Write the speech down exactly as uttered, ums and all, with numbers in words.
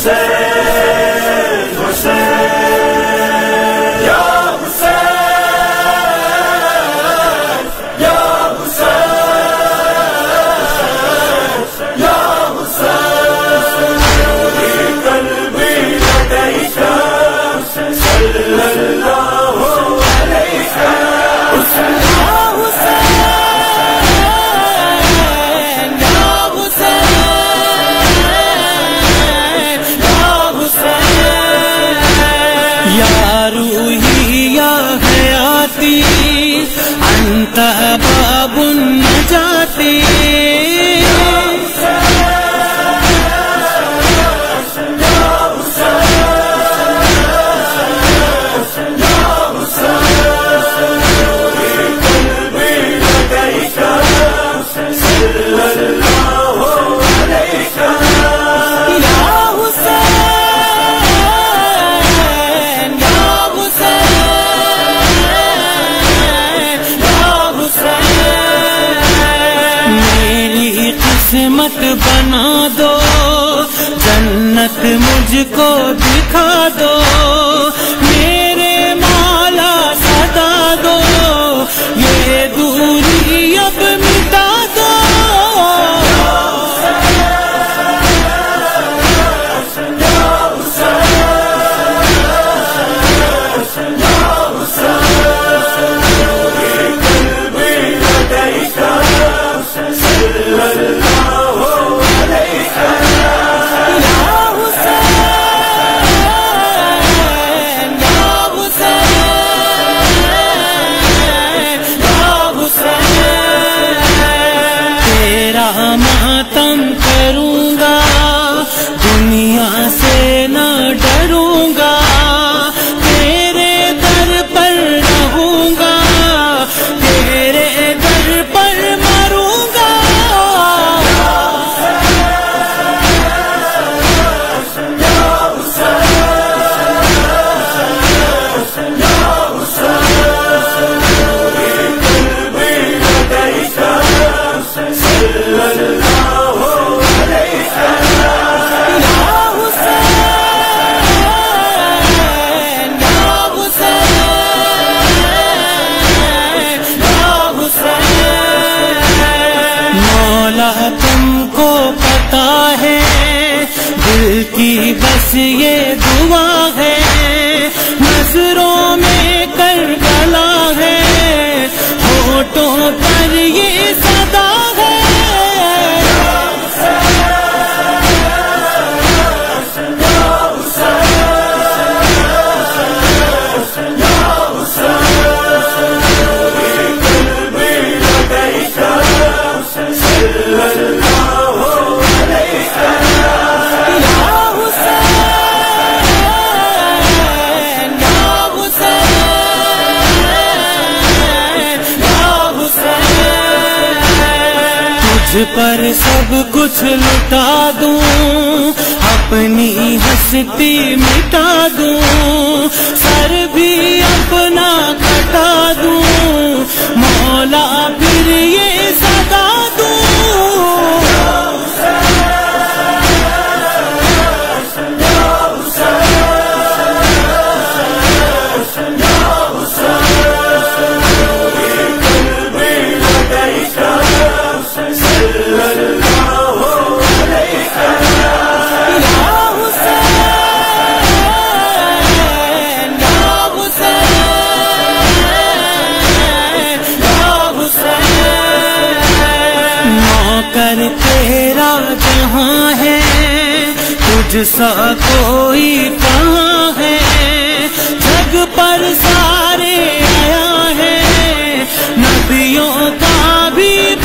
حسین حسین یا حسین یا حسین یا حسین قلبی لدیک صلی اللہ علیہ حسین انت باب النجاة قسمت بنا دو جنت مجھ کو دکھا دو میرے مولا صدا دو یہ دوری اب مٹا دو ماتم کروں گا دنیا سے نہ ڈروں گا تیرے در پر رہوں گا تیرے در پر مروں گا تم کو پتا ہے دل کی بس یہ دعا ہے نظروں میں کربلا ہے ہونٹوں پر یہ صدا ہے پر سب کچھ لٹا دوں اپنی ہستی مٹا دوں سر بھی اپنا کٹا دوں مولا پھر یہ صدا دوں کر تیرا جہاں ہے تجھ سا کوئی کہاں ہے جگ پر سارے آیا ہے نبیوں کا بھی